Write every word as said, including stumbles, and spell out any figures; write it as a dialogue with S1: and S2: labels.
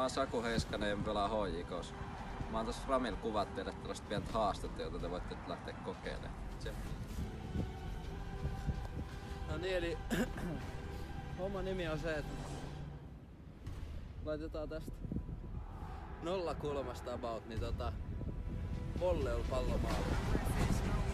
S1: oon Saku Heiskanen ja pelaa H J K:ssa. Mä oon tossa Framilla kuvat teille tällaista pientä haastetta, jota te voitte nyt lähteä kokeilemaan. Se.
S2: No niin, eli homman nimi on se, että laitetaan tästä nolla kulmasta about, niin tota volleylla pallo maalle.